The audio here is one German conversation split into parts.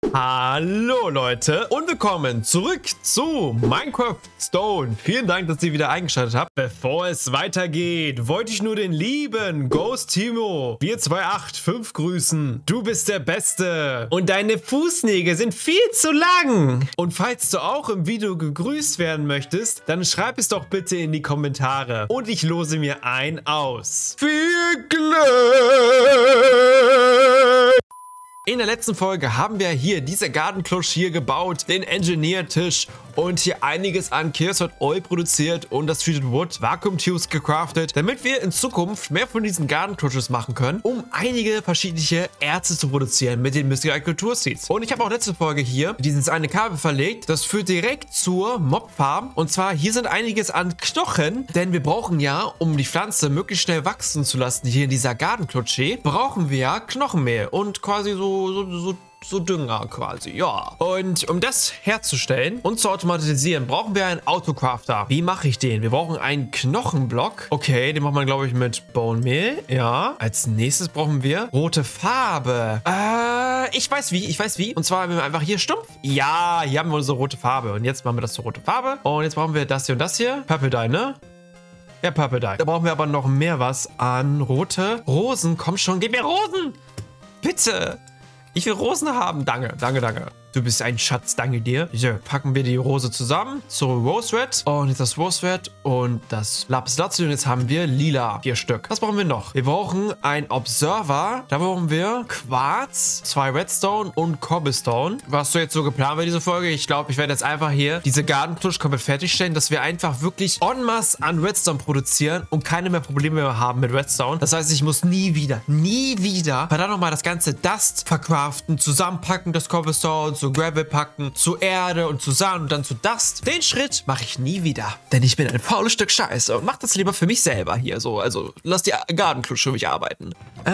Hallo Leute und willkommen zurück zu Minecraft Stone. Vielen Dank, dass ihr wieder eingeschaltet habt. Bevor es weitergeht, wollte ich nur den lieben Ghost Timo 4285 grüßen. Du bist der Beste und deine Fußnägel sind viel zu lang. Und falls du auch im Video gegrüßt werden möchtest, dann schreib es doch bitte in die Kommentare und ich lose mir einen aus. Viel Glück! In der letzten Folge haben wir hier diese Gartenklosch hier gebaut, den Engineer-Tisch und hier einiges an Creosote Oil produziert und das Treated Wood Vacuum Tubes gecraftet, damit wir in Zukunft mehr von diesen Gartenkloschs machen können, um einige verschiedene Erze zu produzieren mit den Mystical Agriculture Seeds. Und ich habe auch letzte Folge hier dieses eine Kabel verlegt, das führt direkt zur Mob-Farm und zwar hier sind einiges an Knochen, denn wir brauchen ja, um die Pflanze möglichst schnell wachsen zu lassen, hier in dieser Gartenklotsche, brauchen wir ja Knochenmehl und quasi so Dünger quasi, ja. Und um das herzustellen und zu automatisieren, brauchen wir einen Autocrafter. Wie mache ich den? Wir brauchen einen Knochenblock. Okay, den macht man, glaube ich, mit Bone Meal. Ja. Als nächstes brauchen wir rote Farbe. Ich weiß wie. Und zwar, wenn wir einfach hier stumpf. Ja, hier haben wir unsere rote Farbe. Und jetzt machen wir das zur rote Farbe. Und jetzt brauchen wir das hier und das hier. Purple Dye, ne? Ja, Purple Dye. Da brauchen wir aber noch mehr was an rote Rosen. Komm schon, gib mir Rosen! Bitte! Ich will Rosen haben. Danke. Du bist ein Schatz, danke dir. So, packen wir die Rose zusammen zur Rose Red. Und jetzt das Rose Red und das Lapis Lazuli. Und jetzt haben wir lila. 4 Stück. Was brauchen wir noch? Wir brauchen einen Observer. Da brauchen wir Quarz, 2 Redstone und Cobblestone. Was so jetzt so geplant für diese Folge? Ich glaube, ich werde jetzt einfach hier diese Gartenklosch komplett fertigstellen, dass wir einfach wirklich en masse an Redstone produzieren und keine mehr Probleme mehr haben mit Redstone. Das heißt, ich muss nie wieder verdammt nochmal das ganze Dust verkraften, zusammenpacken, das Cobblestone, zu Gravel packen, zu Erde und zu Sand und dann zu Dust. Den Schritt mache ich nie wieder. Denn ich bin ein faules Stück Scheiße und mach das lieber für mich selber hier so. Also lass die Gartenklosch für mich arbeiten.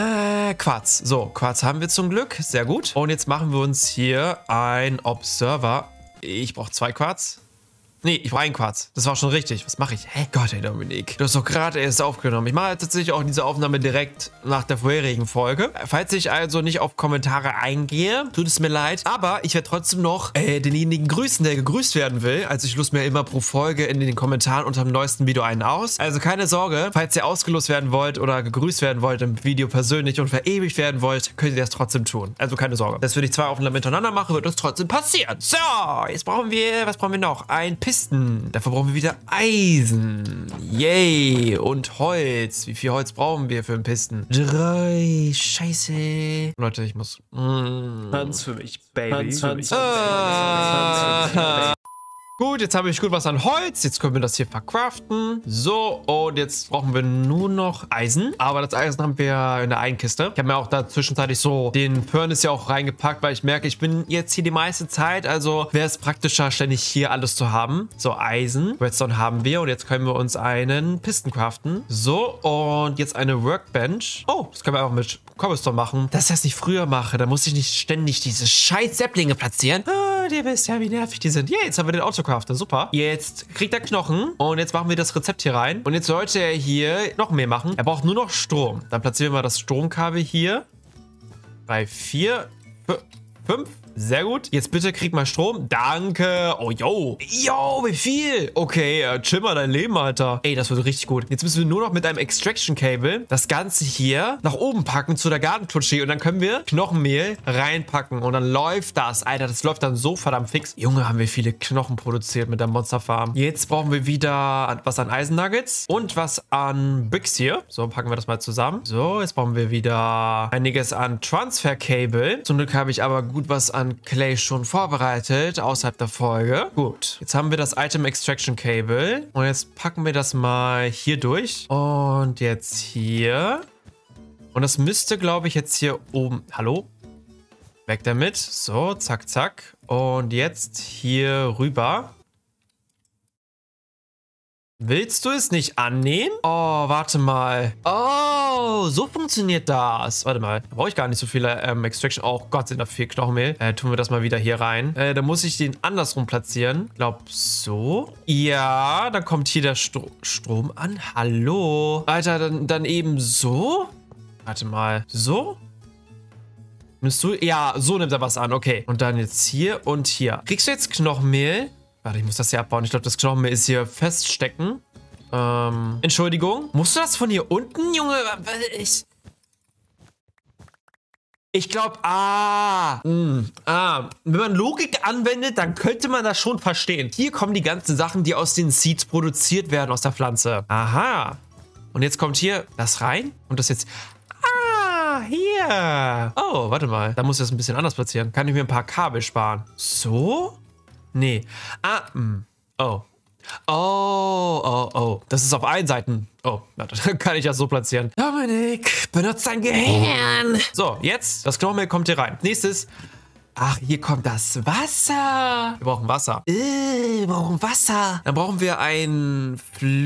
Quarz. So, Quarz haben wir zum Glück. Sehr gut. Und jetzt machen wir uns hier ein Observer. Ich brauche 2 Quarz. Nee, ich brauche einen Quarz. Das war schon richtig. Was mache ich? Hä? Gott, ey, Dominik. Du hast doch gerade erst aufgenommen. Ich mache tatsächlich auch diese Aufnahme direkt nach der vorherigen Folge. Falls ich also nicht auf Kommentare eingehe, tut es mir leid. Aber ich werde trotzdem noch denjenigen grüßen, der gegrüßt werden will. Also ich löse mir immer pro Folge in den Kommentaren unter dem neuesten Video einen aus. Also keine Sorge, falls ihr ausgelost werden wollt oder gegrüßt werden wollt im Video persönlich und verewigt werden wollt, könnt ihr das trotzdem tun. Also keine Sorge. Dass wenn ich 2 Aufnahmen hintereinander mache, wird das trotzdem passieren. So, jetzt brauchen wir, was brauchen wir noch? Ein Pisten. Dafür brauchen wir wieder Eisen. Yay. Und Holz. Wie viel Holz brauchen wir für einen Pisten? 3. Scheiße. Leute, ich muss... Tanz für mich, Baby. Tanz. Gut, jetzt habe ich gut was an Holz. Jetzt können wir das hier verkraften. So, und jetzt brauchen wir nur noch Eisen. Aber das Eisen haben wir in der einen Kiste. Ich habe mir auch da zwischenzeitlich so den Furnace ja auch reingepackt, weil ich merke, ich bin jetzt hier die meiste Zeit. Also wäre es praktischer, ständig hier alles zu haben. So, Eisen. Redstone haben wir. Und jetzt können wir uns einen Pisten craften. So, und jetzt eine Workbench. Oh, das können wir einfach mit Cobblestone machen. Das heißt, ich früher mache. Da muss ich nicht ständig diese scheiß Säpplinge platzieren. Oh, ihr wisst ja, wie nervig die sind. Yeah, jetzt haben wir den Autocrafter. Super. Jetzt kriegt er Knochen. Und jetzt machen wir das Rezept hier rein. Und jetzt sollte er hier noch mehr machen. Er braucht nur noch Strom. Dann platzieren wir mal das Stromkabel hier. Bei 4, 5. Sehr gut. Jetzt bitte krieg mal Strom. Danke. Oh, yo. Yo, wie viel? Okay, chill mal dein Leben, Alter. Ey, das wird richtig gut. Jetzt müssen wir nur noch mit einem Extraction Cable das Ganze hier nach oben packen zu der Gartenklotsche. Und dann können wir Knochenmehl reinpacken. Und dann läuft das. Alter, das läuft dann so verdammt fix. Junge, haben wir viele Knochen produziert mit der Monster Farm. Jetzt brauchen wir wieder was an Eisennuggets und was an Bricks hier. So, packen wir das mal zusammen. So, jetzt brauchen wir wieder einiges an Transfer Cable. Zum Glück habe ich aber gut was an Clay schon vorbereitet, außerhalb der Folge. Gut, jetzt haben wir das Item Extraction Cable. Und jetzt packen wir das mal hier durch. Und jetzt hier. Und das müsste, glaube ich, jetzt hier oben... Hallo? Weg damit. So, zack, zack. Und jetzt hier rüber. Willst du es nicht annehmen? Oh, warte mal. Oh, so funktioniert das. Warte mal, da brauche ich gar nicht so viele Extraction. Oh Gott, sind da viel Knochenmehl. Tun wir das mal wieder hier rein. Da muss ich den andersrum platzieren. Glaub so. Ja, dann kommt hier der Strom an. Hallo. Alter, dann eben so. Warte mal. So? Nimmst du? Ja, so nimmt er was an. Okay. Und dann jetzt hier und hier. Kriegst du jetzt Knochenmehl? Warte, ich muss das hier abbauen. Ich glaube, das Knochenmehl ist hier feststecken. Entschuldigung. Musst du das von hier unten, Junge? Ich glaube, wenn man Logik anwendet, dann könnte man das schon verstehen. Hier kommen die ganzen Sachen, die aus den Seeds produziert werden, aus der Pflanze. Aha. Und jetzt kommt hier das rein und das jetzt... hier. Oh, warte mal. Da muss ich das ein bisschen anders platzieren. Kann ich mir ein paar Kabel sparen. So? Nee. Oh. Oh. Das ist auf allen Seiten. Oh, warte, dann kann ich das so platzieren. Dominik, benutzt dein Gehirn. So, jetzt, das Knochenmehl kommt hier rein. Nächstes. Ach, hier kommt das Wasser. Wir brauchen Wasser. Wir brauchen Wasser. Dann brauchen wir ein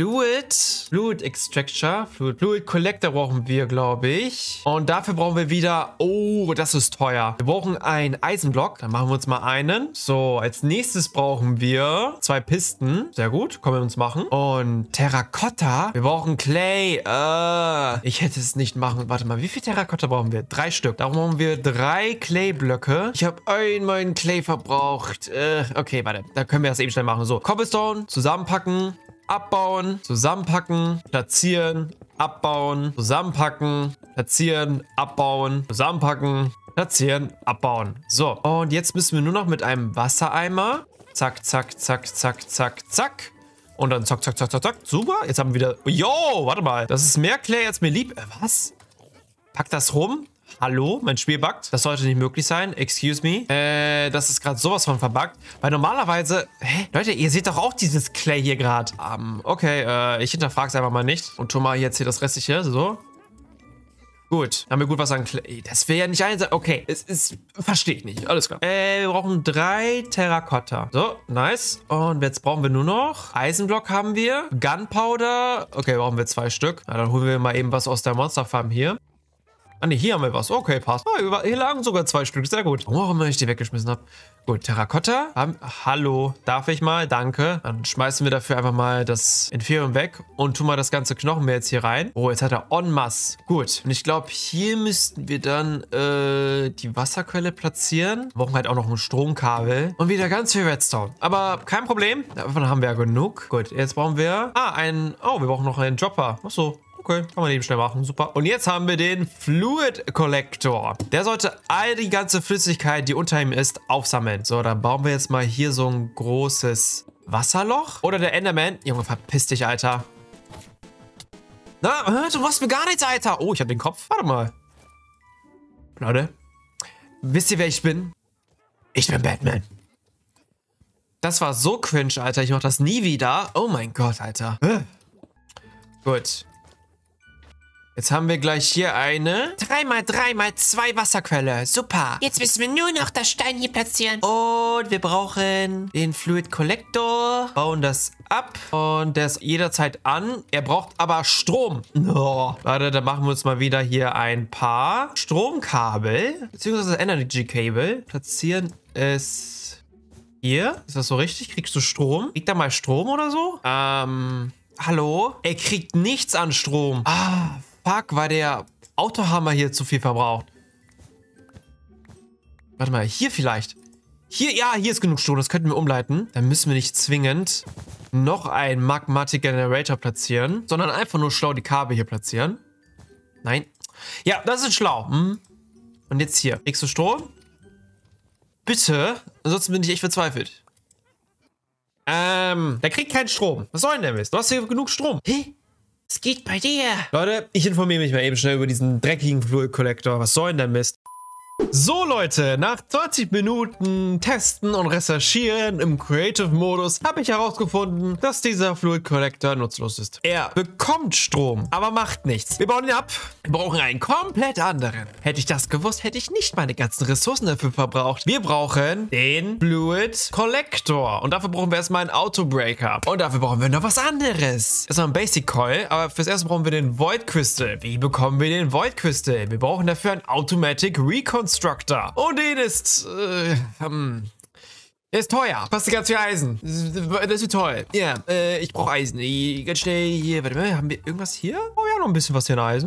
Fluid Extractor. Fluid Collector brauchen wir, glaube ich. Und dafür brauchen wir wieder... Oh, das ist teuer. Wir brauchen einen Eisenblock. Dann machen wir uns mal einen. So, als nächstes brauchen wir 2 Pisten. Sehr gut, können wir uns machen. Und Terrakotta. Wir brauchen Clay. Ich hätte es nicht machen. Warte mal, wie viel Terrakotta brauchen wir? 3 Stück. Darum brauchen wir 3 Clay-Blöcke. Ich habe meinen Clay verbraucht. Okay, warte. Da können wir das eben schnell machen. So, Cobblestone, zusammenpacken, abbauen, zusammenpacken, platzieren, abbauen, zusammenpacken, platzieren, abbauen, zusammenpacken, platzieren, abbauen. So, und jetzt müssen wir nur noch mit einem Wassereimer. Zack, zack, zack, zack, zack, zack. Und dann zack, zack, zack, zack, zack. Super. Jetzt haben wir wieder... Jo, warte mal. Das ist mehr Clay, als mir lieb. Was? Pack das rum. Hallo, mein Spiel buggt. Das sollte nicht möglich sein. Excuse me. Das ist gerade sowas von verbuggt. Weil normalerweise... Hä? Leute, ihr seht doch auch dieses Clay hier gerade. Okay, ich hinterfrage es einfach mal nicht. Und tu mal jetzt hier das restliche. So. Gut. Haben wir gut was an Clay. Das wäre ja nicht ein... Okay, es ist... Verstehe ich nicht. Alles klar. Wir brauchen 3 Terrakotta. So, nice. Und jetzt brauchen wir nur noch... Eisenblock haben wir. Gunpowder. Okay, brauchen wir 2 Stück. Na, dann holen wir mal eben was aus der Monsterfarm hier. Ah ne, hier haben wir was. Okay, passt. Hier lagen sogar 2 Stück. Sehr gut. Warum ich die weggeschmissen habe. Gut, Terrakotta. Hallo, darf ich mal? Danke. Dann schmeißen wir dafür einfach mal das Inferium weg und tun mal das ganze Knochenmehl jetzt hier rein. Oh, jetzt hat er en masse. Gut. Und ich glaube, hier müssten wir dann die Wasserquelle platzieren. Wir brauchen halt auch noch ein Stromkabel. Und wieder ganz viel Redstone. Aber kein Problem. Davon haben wir ja genug. Gut, jetzt brauchen wir... Oh, wir brauchen noch einen Dropper. Ach so. Okay, kann man eben schnell machen. Super. Und jetzt haben wir den Fluid Collector. Der sollte all die ganze Flüssigkeit, die unter ihm ist, aufsammeln. So, dann bauen wir jetzt mal hier so ein großes Wasserloch. Oder der Enderman. Junge, verpiss dich, Alter. Na, du machst mir gar nichts, Alter. Oh, ich hab den Kopf. Warte mal. Leute, wisst ihr, wer ich bin? Ich bin Batman. Das war so cringe, Alter. Ich mach das nie wieder. Oh mein Gott, Alter. Gut. Jetzt haben wir gleich hier eine 3x3x2 Wasserquelle. Super. Jetzt müssen wir nur noch das Stein hier platzieren. Und wir brauchen den Fluid Collector. Bauen das ab. Und der ist jederzeit an. Er braucht aber Strom. Oh. Warte, dann machen wir uns mal wieder hier ein paar Stromkabel. Beziehungsweise Energy Cable. Platzieren es hier. Ist das so richtig? Kriegst du Strom? Kriegt er mal Strom oder so? Hallo? Er kriegt nichts an Strom. Fuck, weil der Autohammer hier zu viel verbraucht. Warte mal, hier vielleicht. Hier, ja, hier ist genug Strom. Das könnten wir umleiten. Dann müssen wir nicht zwingend noch einen Magmatic Generator platzieren, sondern einfach nur schlau die Kabel hier platzieren. Nein. Ja, das ist schlau. Und jetzt hier. Kriegst du Strom? Bitte. Ansonsten bin ich echt verzweifelt. Der kriegt keinen Strom. Was soll denn der Mist? Du hast hier genug Strom. Hä? Es geht bei dir. Leute, ich informiere mich mal eben schnell über diesen dreckigen Fluid Collector. Was soll denn der Mist? So Leute, nach 20 Minuten Testen und Recherchieren im Creative-Modus habe ich herausgefunden, dass dieser Fluid Collector nutzlos ist. Er bekommt Strom, aber macht nichts. Wir bauen ihn ab. Wir brauchen einen komplett anderen. Hätte ich das gewusst, hätte ich nicht meine ganzen Ressourcen dafür verbraucht. Wir brauchen den Fluid Collector. Und dafür brauchen wir erstmal einen Autobreaker. Und dafür brauchen wir noch was anderes. Erstmal ein Basic Coil, aber fürs Erste brauchen wir den Void Crystal. Wie bekommen wir den Void Crystal? Wir brauchen dafür einen Automatic Reconstructor. Und den ist, der ist teuer. Kostet ganz viel Eisen. Das ist toll. Ja, ich brauche Eisen. Ganz schnell hier. Warte mal, haben wir irgendwas hier? Oh ja, noch ein bisschen was hier in Eisen. Oh,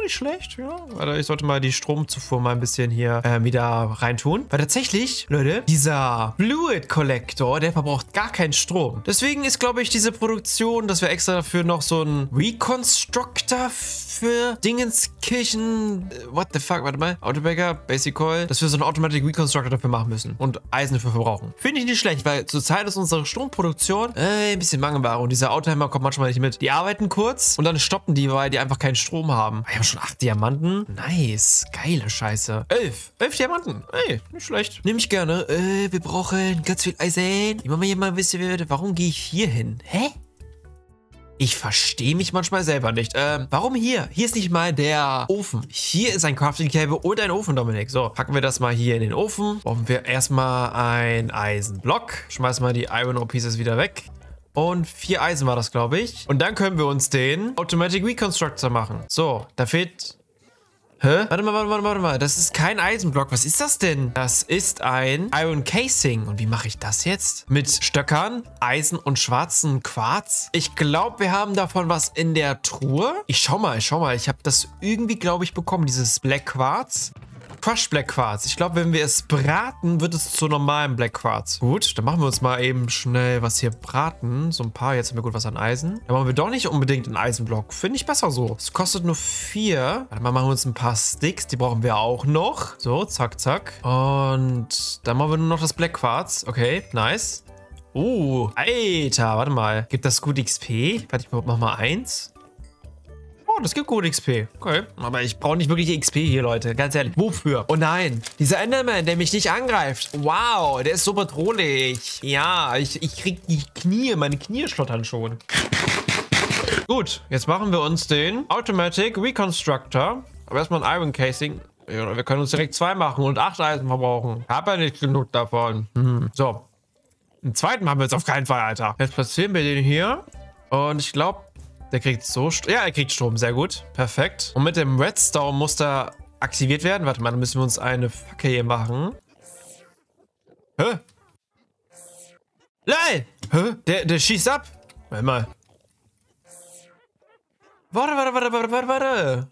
nicht schlecht, ja. Warte, ich sollte mal die Stromzufuhr mal ein bisschen hier wieder reintun. Weil tatsächlich, Leute, dieser Fluid Collector, der verbraucht gar keinen Strom. Deswegen ist, glaube ich, diese Produktion, dass wir extra dafür noch so einen Reconstructor für Dingenskirchen, what the fuck, warte mal, Autobagger, Basic Coil, dass wir so einen Automatic Reconstructor dafür machen müssen und Eisen dafür verbrauchen. Finde ich nicht schlecht, weil zurzeit ist unsere Stromproduktion ein bisschen Mangelware und dieser Autohammer kommt manchmal nicht mit. Die arbeiten kurz und dann stoppen die, weil die einfach keinen Strom haben. Wir haben schon 8 Diamanten. Nice. Geile Scheiße. 11 Diamanten. Ey, nicht schlecht. Nehme ich gerne. Wir brauchen ganz viel Eisen. Immer mal jemand wissen würde, warum gehe ich hier hin? Hä? Ich verstehe mich manchmal selber nicht. Warum hier? Hier ist nicht mal der Ofen. Hier ist ein Crafting Table und ein Ofen, Dominik. So, packen wir das mal hier in den Ofen. Brauchen wir erstmal ein Eisenblock. Schmeißen mal die Iron Ore Pieces wieder weg. Und 4 Eisen war das, glaube ich. Und dann können wir uns den Automatic Reconstructor machen. So, da fehlt... Hä? Warte mal. Das ist kein Eisenblock. Was ist das denn? Das ist ein Iron Casing. Und wie mache ich das jetzt? Mit Stöckern, Eisen und schwarzen Quarz? Ich glaube, wir haben davon was in der Truhe. Ich schau mal. Ich habe das irgendwie, glaube ich, bekommen. Dieses Black Quarz. Crushed Black Quarz. Ich glaube, wenn wir es braten, wird es zu normalem Black Quarz. Gut, dann machen wir uns mal eben schnell was hier braten. So ein paar. Jetzt haben wir gut was an Eisen. Dann machen wir doch nicht unbedingt einen Eisenblock. Finde ich besser so. Es kostet nur 4. Warte mal, machen wir uns ein paar Sticks. Die brauchen wir auch noch. So, zack, zack. Und dann machen wir nur noch das Black Quarz. Okay, nice. Alter, warte mal. Gibt das gut XP? Warte, ich mach mal 1. Oh, das gibt gut XP. Okay. Aber ich brauche nicht wirklich XP hier, Leute. Ganz ehrlich. Wofür? Oh nein. Dieser Enderman, der mich nicht angreift. Wow, der ist so bedrohlich. Ja, ich krieg die Knie. Meine Knie schlottern schon. Gut, jetzt machen wir uns den Automatic Reconstructor. Aber erstmal ein Iron Casing. Ja, wir können uns direkt 2 machen und 8 Eisen verbrauchen. Ich habe ja nicht genug davon. So. Den zweiten machen wir jetzt auf keinen Fall, Alter. Jetzt platzieren wir den hier. Und ich glaube... Der kriegt so... Ja, er kriegt Strom. Sehr gut. Perfekt. Und mit dem Redstone muss der aktiviert werden. Warte mal, dann müssen wir uns eine Fackel hier machen. Hä? Lol! Hä? Der schießt ab. Warte mal. Warte.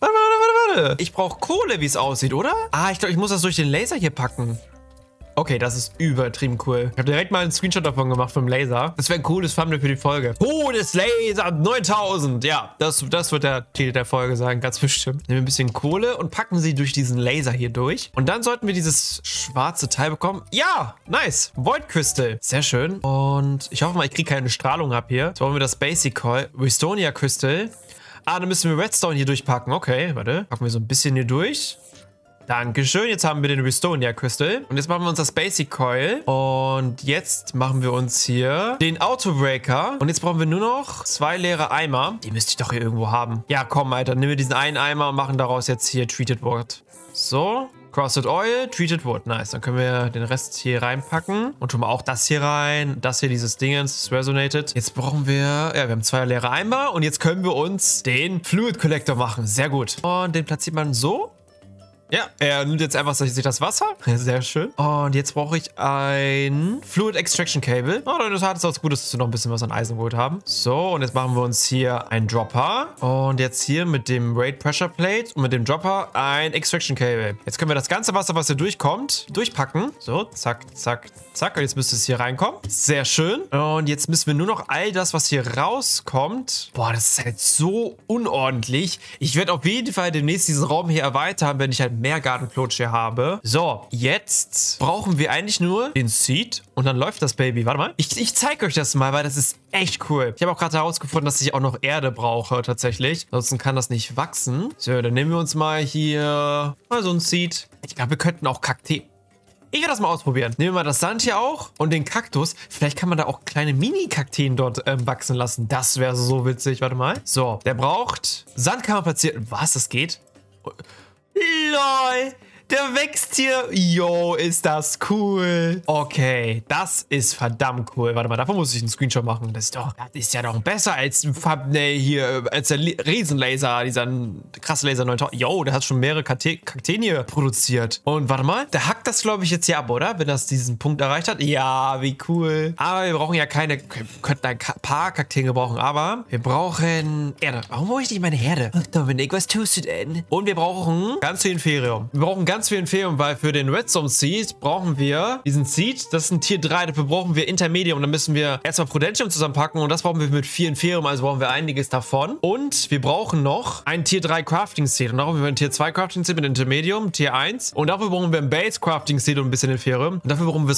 Ich brauche Kohle, wie es aussieht, oder? Ah, ich glaube, ich muss das durch den Laser hier packen. Okay, das ist übertrieben cool. Ich habe direkt mal einen Screenshot davon gemacht vom Laser. Das wäre ein cooles Thumbnail für die Folge. Todeslaser 9000. Ja, das wird der Titel der Folge sein, ganz bestimmt. Nehmen wir ein bisschen Kohle und packen sie durch diesen Laser hier durch. Und dann sollten wir dieses schwarze Teil bekommen. Ja, nice. Void Crystal. Sehr schön. Und ich hoffe mal, ich kriege keine Strahlung ab hier. Jetzt wollen wir das Basic Coil. Restonia Crystal. Ah, dann müssen wir Redstone hier durchpacken. Okay, warte. Packen wir so ein bisschen hier durch. Dankeschön, jetzt haben wir den Restonia Crystal. Und jetzt machen wir uns das Basic Coil. Und jetzt machen wir uns hier den Autobreaker. Und jetzt brauchen wir nur noch 2 leere Eimer. Die müsste ich doch hier irgendwo haben. Ja, komm, Alter, nehmen wir diesen einen Eimer und machen daraus jetzt hier Treated Wood. So, Crusted Oil, Treated Wood. Nice, dann können wir den Rest hier reinpacken. Und tun wir auch das hier rein. Das hier, dieses Dingens, das Resonated. Jetzt brauchen wir, ja, wir haben 2 leere Eimer. Und jetzt können wir uns den Fluid Collector machen. Sehr gut. Und den platziert man so. Ja, er nimmt jetzt einfach sich das Wasser. Sehr schön. Und jetzt brauche ich ein Fluid Extraction Cable. Oh, das hat es auch gut, dass wir noch ein bisschen was an Eisen geholt haben. So, und jetzt machen wir uns hier einen Dropper. Und jetzt hier mit dem Raid Pressure Plate und mit dem Dropper ein Extraction Cable. Jetzt können wir das ganze Wasser, was hier durchkommt, durchpacken. So, zack, zack, zack. Und jetzt müsste es hier reinkommen. Sehr schön. Und jetzt müssen wir nur noch all das, was hier rauskommt. Boah, das ist halt so unordentlich. Ich werde auf jeden Fall demnächst diesen Raum hier erweitern, wenn ich halt mehr Gardencloche hier habe. So, jetzt brauchen wir eigentlich nur den Seed und dann läuft das Baby. Warte mal. Ich zeige euch das mal, weil das ist echt cool. Ich habe auch gerade herausgefunden, dass ich auch noch Erde brauche tatsächlich. Ansonsten kann das nicht wachsen. So, dann nehmen wir uns mal hier mal so ein Seed. Ich glaube, wir könnten auch Kakteen. Ich werde das mal ausprobieren. Nehmen wir mal das Sand hier auch und den Kaktus. Vielleicht kann man da auch kleine Mini-Kakteen dort wachsen lassen. Das wäre so witzig. Warte mal. So, der braucht... Sand kann man platzieren. Was? Das geht? LOL! Der wächst hier. Yo, ist das cool. Okay, das ist verdammt cool. Warte mal, davon muss ich einen Screenshot machen. Das ist ja doch besser als ein Thumbnail hier, als der Riesenlaser, dieser krasse Laser 9000. Yo, der hat schon mehrere Kakteen hier produziert. Und warte mal, der hackt das, glaube ich, jetzt hier ab, oder? Wenn das diesen Punkt erreicht hat. Ja, wie cool. Aber wir brauchen ja keine, wir könnten ein paar Kakteen gebrauchen, aber wir brauchen Erde. Warum brauche ich nicht meine Erde? Ach, Dominik, was tust du denn? Und wir brauchen ganz viel Inferium. Wir brauchen ganz viel Inferium, weil für den Redstone Seed brauchen wir diesen Seed. Das ist ein Tier 3, dafür brauchen wir Intermedium. Dann müssen wir erstmal Prudentium zusammenpacken und das brauchen wir mit 4 Inferium, also brauchen wir einiges davon. Und wir brauchen noch ein Tier 3 Crafting Seed. Und dafür brauchen wir ein Tier 2 Crafting Seed mit Intermedium, Tier 1. Und dafür brauchen wir ein Base Crafting Seed und ein bisschen Inferium. Und dafür brauchen wir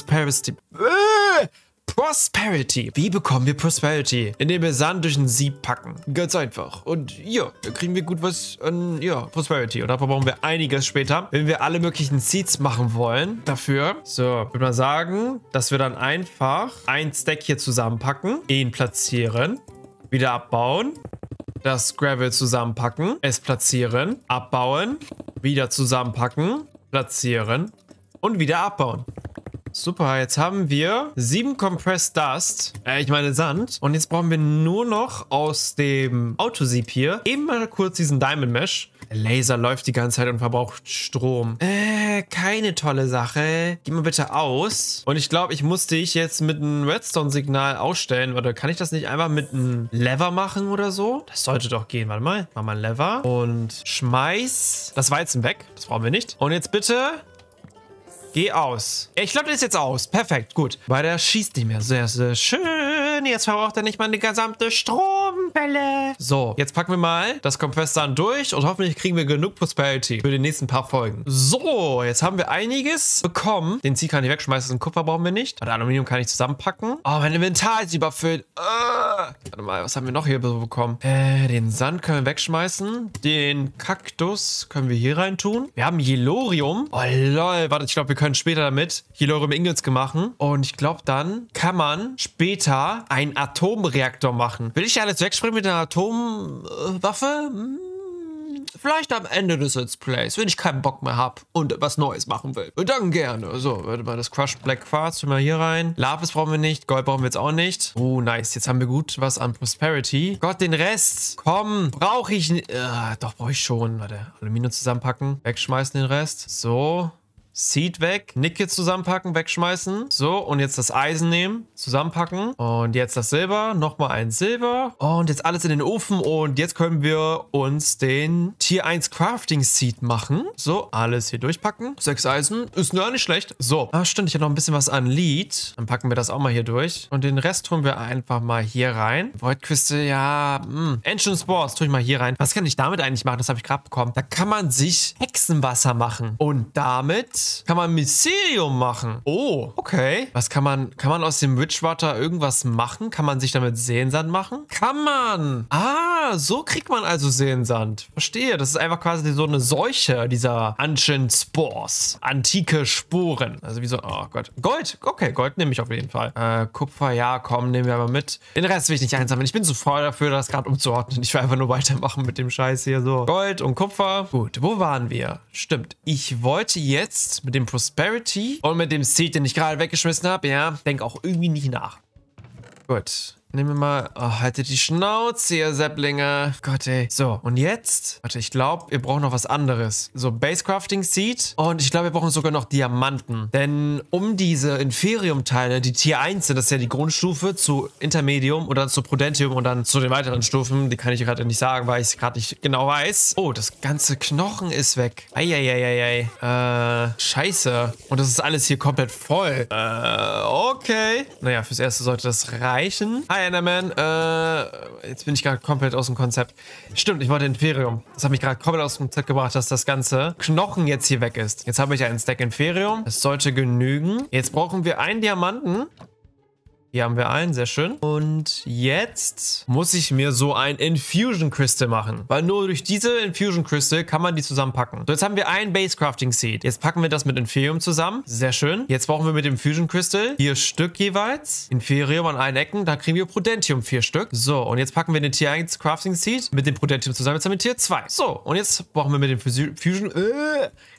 Prosperity. Wie bekommen wir Prosperity? Indem wir Sand durch ein Sieb packen. Ganz einfach. Und ja, da kriegen wir gut was an, ja, Prosperity. Und dafür brauchen wir einiges später, wenn wir alle möglichen Seeds machen wollen. Dafür, so, würde man sagen, dass wir dann einfach ein Stack hier zusammenpacken, ihn platzieren, wieder abbauen, das Gravel zusammenpacken, es platzieren, abbauen, wieder zusammenpacken, platzieren und wieder abbauen. Super, jetzt haben wir 7 Compressed Dust, ich meine Sand. Und jetzt brauchen wir nur noch aus dem Autosieb hier eben mal kurz diesen Diamond Mesh. Der Laser läuft die ganze Zeit und verbraucht Strom. Keine tolle Sache. Geh mal bitte aus. Und ich glaube, ich muss dich jetzt mit einem Redstone-Signal ausstellen. Oder kann ich das nicht einfach mit einem Lever machen oder so? Das sollte doch gehen. Warte mal. Mach mal einen Lever. Und schmeiß das Weizen weg. Das brauchen wir nicht. Und jetzt bitte... Geh aus. Ich glaube, der ist jetzt aus. Perfekt, gut. Weil der schießt nicht mehr. Sehr, sehr schön. Jetzt verbraucht er nicht mal eine gesamte Stromwelle. So, jetzt packen wir mal das Compressed durch und hoffentlich kriegen wir genug Prosperity für die nächsten paar Folgen. So, jetzt haben wir einiges bekommen. Den Zieh kann ich wegschmeißen, den Kupfer brauchen wir nicht. Das Aluminium kann ich zusammenpacken. Oh, mein Inventar ist überfüllt. Warte mal, was haben wir noch hier so bekommen? Den Sand können wir wegschmeißen. Den Kaktus können wir hier rein tun. Wir haben Yellorium. Oh, lol. Warte, ich glaube, wir können später damit Yellorium Ingots machen. Und ich glaube, dann kann man später einen Atomreaktor machen. Will ich alles wegspringen mit einer Atomwaffe? Vielleicht am Ende des Let's Plays, wenn ich keinen Bock mehr habe und was Neues machen will. Dann gerne. So, warte mal, das Crushed Black Quartz, tun wir hier rein. Lapis brauchen wir nicht, Gold brauchen wir jetzt auch nicht. Oh, nice. Jetzt haben wir gut was an Prosperity. Gott, den Rest. Komm, brauche ich nicht. Doch, brauche ich schon. Warte, Aluminium zusammenpacken, wegschmeißen den Rest. So. Seed weg, Nickel zusammenpacken, wegschmeißen. So, und jetzt das Eisen nehmen, zusammenpacken. Und jetzt das Silber, nochmal ein Silber. Und jetzt alles in den Ofen. Und jetzt können wir uns den Tier 1 Crafting Seed machen. So, alles hier durchpacken. 6 Eisen, ist gar nicht schlecht. So, stimmt, ich habe noch ein bisschen was an Lead. Dann packen wir das auch mal hier durch. Und den Rest tun wir einfach mal hier rein. Void Crystal, ja, Ancient Spores tue ich mal hier rein. Was kann ich damit eigentlich machen? Das habe ich gerade bekommen. Da kann man sich Hexenwasser machen. Und damit kann man Mycelium machen. Oh, okay. Was kann man aus dem Witchwater irgendwas machen? Kann man sich damit Seensand machen? Kann man. Ah, so kriegt man also Seensand. Verstehe. Das ist einfach quasi so eine Seuche dieser Ancient Spores. Antike Sporen. Also wie so, oh Gott. Gold. Okay, Gold nehme ich auf jeden Fall. Kupfer, ja, komm, nehmen wir aber mit. Den Rest will ich nicht einsammeln. Ich bin zu voll dafür, das gerade umzuordnen. Ich will einfach nur weitermachen mit dem Scheiß hier so. Gold und Kupfer. Gut, wo waren wir? Stimmt. Ich wollte jetzt mit dem Prosperity und mit dem Seed, den ich gerade weggeschmissen habe, ja, denk auch irgendwie nicht nach. Gut. Nehmen wir mal, haltet die Schnauze, ihr Säpplinge. Gott, ey. So, und jetzt, warte, ich glaube, wir brauchen noch was anderes. So, Base Crafting Seed. Und ich glaube, wir brauchen sogar noch Diamanten. Denn um diese Inferium-Teile, die Tier 1 sind, das ist ja die Grundstufe, zu Intermedium und dann zu Prudentium und dann zu den weiteren Stufen. Die kann ich gerade nicht sagen, weil ich es gerade nicht genau weiß. Oh, das ganze Knochen ist weg. Eieieiei. Scheiße. Und das ist alles hier komplett voll. Okay. Naja, fürs Erste sollte das reichen. Hi, Enderman. Jetzt bin ich gerade komplett aus dem Konzept. Stimmt, ich wollte Inferium. Das hat mich gerade komplett aus dem Konzept gebracht, dass das ganze Knochen jetzt hier weg ist. Jetzt habe ich einen Stack Inferium. Das sollte genügen. Jetzt brauchen wir einen Diamanten. Hier haben wir einen, sehr schön. Und jetzt muss ich mir so ein Infusion Crystal machen. Weil nur durch diese Infusion Crystal kann man die zusammenpacken. So, jetzt haben wir ein Base Crafting Seed. Jetzt packen wir das mit Inferium zusammen. Sehr schön. Jetzt brauchen wir mit dem Fusion Crystal 4 Stück jeweils. Inferium an allen Ecken. Da kriegen wir Prudentium 4 Stück. So, und jetzt packen wir den Tier 1 Crafting Seed mit dem Prudentium zusammen. Jetzt haben wir Tier 2. So, und jetzt brauchen wir mit dem Fusion...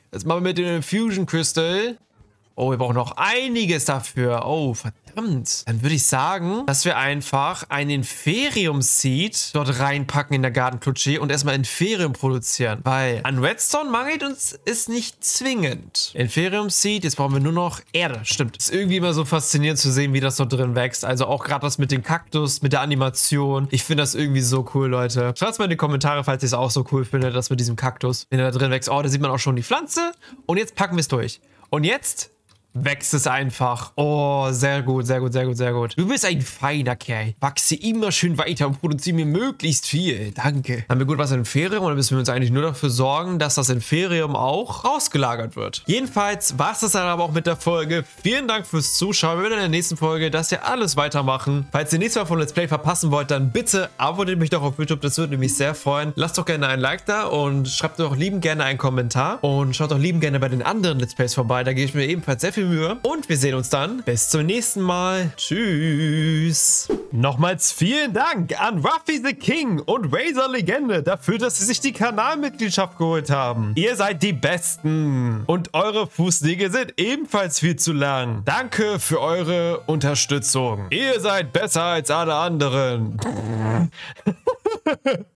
Jetzt machen wir mit dem Fusion Crystal. Oh, wir brauchen noch einiges dafür. Oh, verdammt. Dann würde ich sagen, dass wir einfach einen Inferium Seed dort reinpacken in der Gardenklutsche und erstmal Inferium produzieren. Weil an Redstone mangelt uns es nicht zwingend. Inferium Seed, jetzt brauchen wir nur noch Erde. Stimmt. Ist irgendwie immer so faszinierend zu sehen, wie das dort drin wächst. Also auch gerade das mit dem Kaktus, mit der Animation. Ich finde das irgendwie so cool, Leute. Schreibt es mal in die Kommentare, falls ihr es auch so cool findet, das mit diesem Kaktus. Wenn er da drin wächst. Oh, da sieht man auch schon die Pflanze. Und jetzt packen wir es durch. Und jetzt wächst es einfach. Oh, sehr gut, sehr gut, sehr gut, sehr gut. Du bist ein feiner Kerl. Wachse immer schön weiter und produziere mir möglichst viel. Danke. Haben wir gut was Inferium und dann müssen wir uns eigentlich nur dafür sorgen, dass das Inferium auch rausgelagert wird. Jedenfalls war es das dann aber auch mit der Folge. Vielen Dank fürs Zuschauen. Wir werden in der nächsten Folge das ja alles weitermachen. Falls ihr nichts mehr von Let's Play verpassen wollt, dann bitte abonniert mich doch auf YouTube. Das würde mich sehr freuen. Lasst doch gerne ein Like da und schreibt doch liebend gerne einen Kommentar. Und schaut doch liebend gerne bei den anderen Let's Plays vorbei. Da gebe ich mir ebenfalls sehr viel Mühe. Und wir sehen uns dann. Bis zum nächsten Mal. Tschüss. Nochmals vielen Dank an Ruffy the King und Razor Legende dafür, dass sie sich die Kanalmitgliedschaft geholt haben. Ihr seid die Besten. Und eure Fußnägel sind ebenfalls viel zu lang. Danke für eure Unterstützung. Ihr seid besser als alle anderen.